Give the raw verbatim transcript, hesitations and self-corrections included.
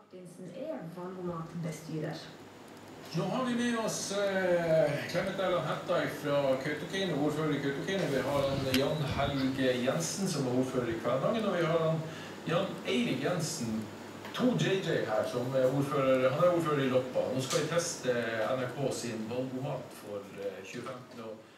Martinsen er valgomatbestyrer. Nå har vi med oss eh, Clemet Erland Hetta fra Kautokeino, ordfører i Kautokeino. Vi har han Jan Helge Jensen som er ordfører i Kvænangen, og vi har han Jan Eirik Jensen, to J J her, som er ordfører, han er ordfører i Loppa. Nå skal vi teste N R K sin valgomat for eh, tjue femten.